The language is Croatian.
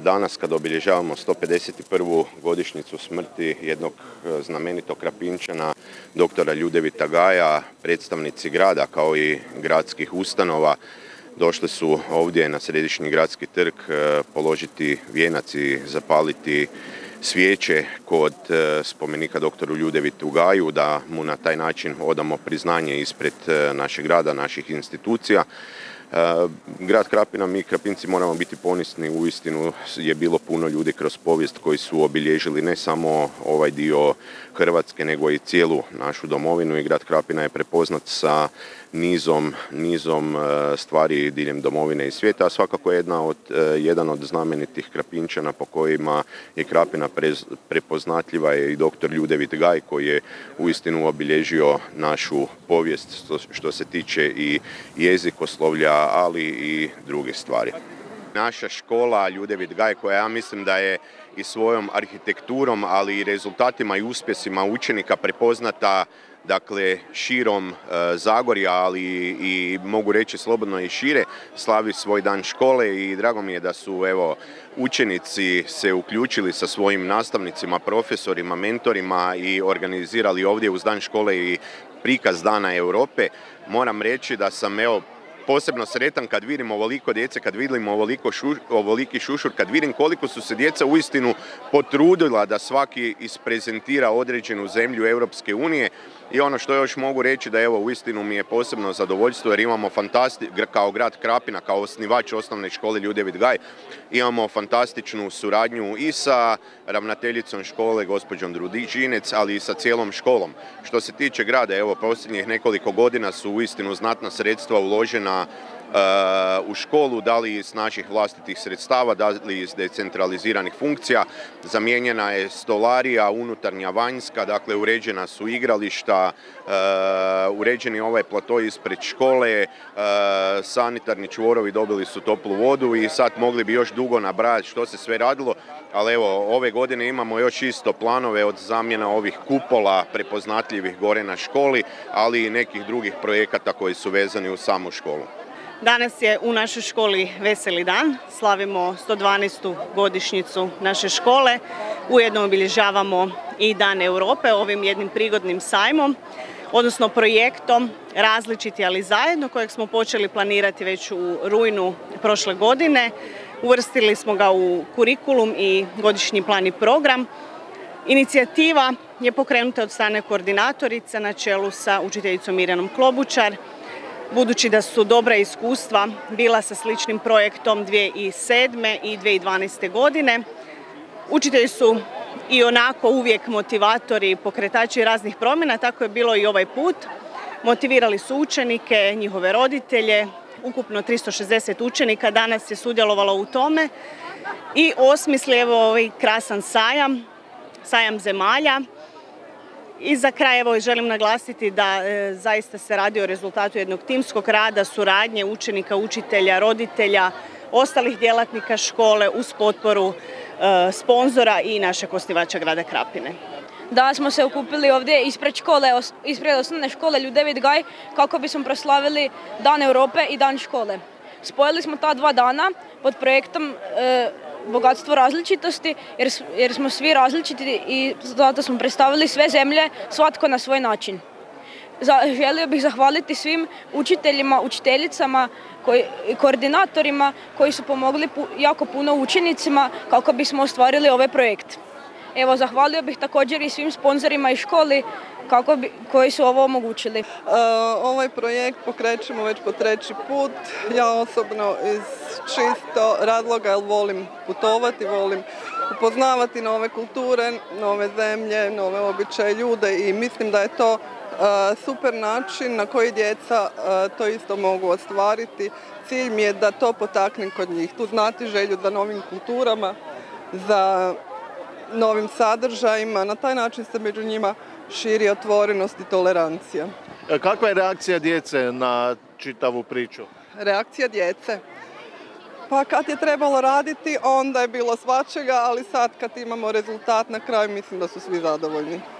danas kad obilježavamo 151. godišnjicu smrti jednog znamenitog Krapinčana, doktora Ljudevita Gaja, predstavnici grada kao i gradskih ustanova došli su ovdje na središnji gradski trg položiti vijenac i zapaliti svijeće kod spomenika doktoru Ljudevitu Gaju, da mu na taj način odamo priznanje ispred našeg grada, naših institucija. Grad Krapina, mi Krapinci moramo biti ponosni, uistinu je bilo puno ljudi kroz povijest koji su obilježili ne samo ovaj dio Hrvatske nego i cijelu našu domovinu, i grad Krapina je prepoznat sa nizom stvari diljem domovine i svijeta, a svakako jedan od znamenitih Krapinčana po kojima je Krapina prepoznatljiva je i doktor Ljudevit Gaj, koji je uistinu obilježio našu povijest što se tiče i jezikoslovlja, ali i druge stvari. Naša škola Ljudevit Gaj, koja ja mislim da je i svojom arhitekturom, ali i rezultatima i uspjesima učenika prepoznata širom Zagorja, ali i mogu reći slobodno i šire, slavi svoj dan škole, i drago mi je da su učenici se uključili sa svojim nastavnicima, profesorima, mentorima i organizirali ovdje uz dan škole i prikaz Dana Europe. Moram reći da sam posebno sretan kad vidim ovoliko djece, kad vidim ovoliki šušur, kad vidim koliko su se djeca uistinu potrudila da svaki isprezentira određenu zemlju Europske unije. I ono što još mogu reći da uistinu mi je posebno zadovoljstvo, jer imamo kao grad Krapina, kao osnivač osnovne škole Ljudevit Gaj, imamo fantastičnu suradnju i sa ravnateljicom škole, gospođom Družinec, ali i sa cijelom školom. Što se tiče grada, posljednjih nekoliko godina su uistinu znatna sredstva uložena u školu, da li iz naših vlastitih sredstava, da li iz decentraliziranih funkcija. Zamijenjena je stolarija, unutarnja, vanjska, dakle uređena su igrališta, uređen je ovaj plato ispred škole, sanitarni čvorovi dobili su toplu vodu i sad mogli bi još dugo nabrajati što se sve radilo, ali ove godine imamo još isto planove od zamjena ovih kupola prepoznatljivih gore na školi, ali i nekih drugih projekata koji su vezani uz samu školu. Danas je u našoj školi veseli dan, slavimo 112. godišnjicu naše škole, ujedno obilježavamo i Dan Europe ovim jednim prigodnim sajmom, odnosno projektom Različiti ali zajedno, kojeg smo počeli planirati već u rujnu prošle godine. Uvrstili smo ga u kurikulum i godišnji plan i program. Inicijativa je pokrenuta od strane koordinatorice na čelu sa učiteljicom Mirjanom Klobučar. Budući da su dobra iskustva bila sa sličnim projektom 2007. i 2012. godine, učitelji su i onako uvijek motivatori i pokretači raznih promjena, tako je bilo i ovaj put. Motivirali su učenike, njihove roditelje, ukupno 360 učenika danas je sudjelovalo u tome i osmislili ovaj krasan sajam zemalja. I za kraj želim naglasiti da zaista se radi o rezultatu jednog timskog rada, suradnje učenika, učitelja, roditelja, ostalih djelatnika škole uz potporu sponzora i našeg osnivača grada Krapine. Da smo se okupili ovdje ispred osnovne škole Ljudevit Gaj kako bismo proslavili Dan Europe i Dan škole. Spojili smo ta dva dana pod projektom Bogatstvo različitosti, jer smo svi različiti i zato smo predstavili sve zemlje, svatko na svoj način. Želio bih zahvaliti svim učiteljima, učiteljicama, koordinatorima koji su pomogli jako puno učenicima kako bismo ostvarili ovaj projekt. Zahvalio bih također i svim sponzorima i školi koji su ovo omogućili. Ovaj projekt pokrećemo već po 3. put. Ja osobno iz čisto razloga jer volim putovati, volim upoznavati nove kulture, nove zemlje, nove običaje, ljude, i mislim da je to super način na koji djeca to isto mogu ostvariti. Cilj mi je da to potaknem kod njih. Tu znati želju za novim kulturama, za novim sadržajima. Na taj način se među njima širi otvorenost i tolerancija. Kakva je reakcija djece na čitavu priču? Reakcija djece? Pa kad je trebalo raditi, onda je bilo svačega, ali sad kad imamo rezultat na kraju, mislim da su svi zadovoljni.